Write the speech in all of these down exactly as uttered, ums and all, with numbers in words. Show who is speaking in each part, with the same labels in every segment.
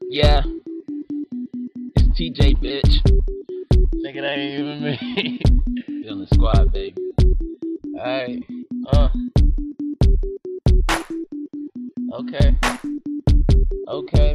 Speaker 1: Yeah, it's T J, bitch. Nigga, that ain't even me. Feeling the squad, baby. Alright, uh. Okay. Okay.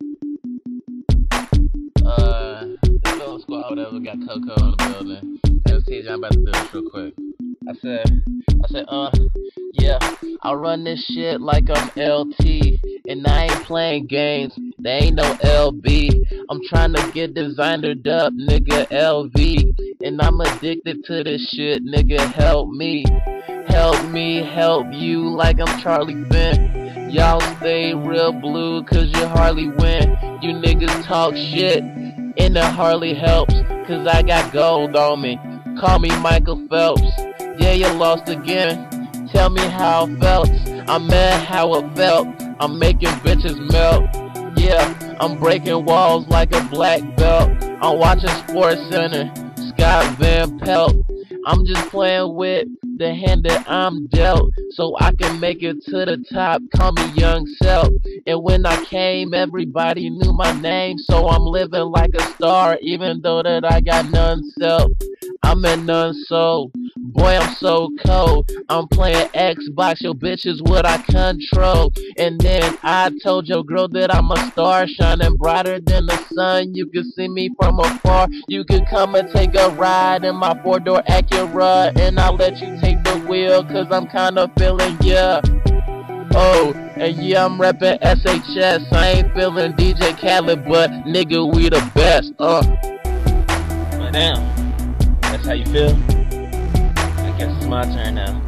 Speaker 1: Uh, the Feeling Squad, whatever, got Coco in the building. Hey, it's T J, I'm about to do this real quick. I said, I said, uh, yeah, I run this shit like I'm L T, and I ain't playing games, they ain't no L B. I'm trying to get designered up, nigga, L V, and I'm addicted to this shit, nigga, help me. Help me help you like I'm Charlie Bent. Y'all stay real blue cause you hardly win. You niggas talk shit and it hardly helps, cause I got gold on me. Call me Michael Phelps. Yeah, you lost again. Tell me how it felt. I'm mad how it felt. I'm making bitches melt. Yeah, I'm breaking walls like a black belt. I'm watching Sports Center, Scott Van Pelt. I'm just playing with the hand that I'm dealt, so I can make it to the top. Call me Young Self. And when I came, everybody knew my name, so I'm living like a star, even though that I got none self. I'm in none soul. Boy, I'm so cold. I'm playing Xbox, your bitch is what I control. And then I told your girl that I'm a star, shining brighter than the sun. You can see me from afar. You can come and take a ride in my four-door Acura, and I'll let you take the wheel, cause I'm kinda feeling ya. Oh, and yeah, I'm reppin' S H S. I ain't feeling D J Khaled, but nigga, we the best. Uh. But damn, that's how you feel? I guess it's my turn now.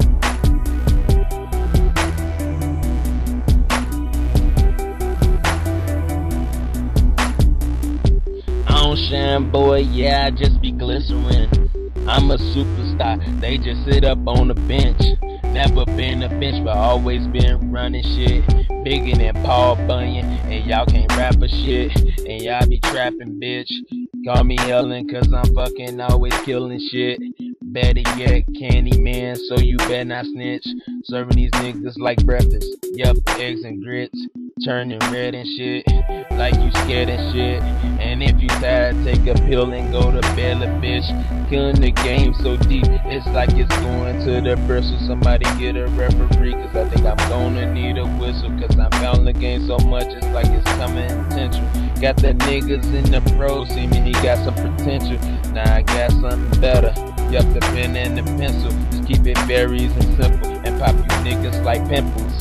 Speaker 1: I don't shine, boy, yeah, I just be glycerin. I'm a superstar, they just sit up on the bench. Never been a bench, but always been running shit. Bigger than Paul Bunyan, and y'all can't rap a shit. And y'all be trapping, bitch. Call me Ellen, cause I'm fucking always killing shit. Better yet, Candyman, so you better not snitch. Serving these niggas like breakfast. Yup, eggs and grits. Turning red and shit, like you scared and shit. And if you tired, take a pill and go to bed, little bitch. Killing the game so deep, it's like it's going to the bristle. Somebody get a referee, cause I think I'm gonna need a whistle. Cause I found the game so much, it's like it's coming potential. Got the niggas in the pros, see me, he got some potential. Now I got something better. Yup, the pen and the pencil. Just keep it very and simple, and pop you niggas like pimples.